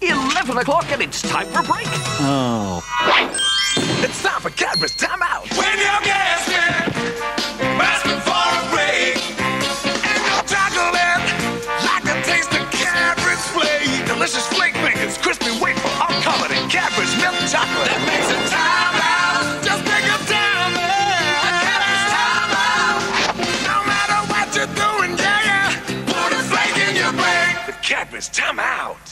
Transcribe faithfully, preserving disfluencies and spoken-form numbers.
eleven o'clock and it's time for a break. Oh. It's time for Cadbury's Time Out. When you're gasping, asking for a break, And you're chocolate, like the taste of Cadbury's flake. Delicious flake fingers, crispy wafer, all covered in Cadbury's milk chocolate. that makes a time out. Just take a time out. Cadbury's Time Out. No matter what you're doing, yeah, yeah. Put a flake in your break. The Cadbury's Time Out.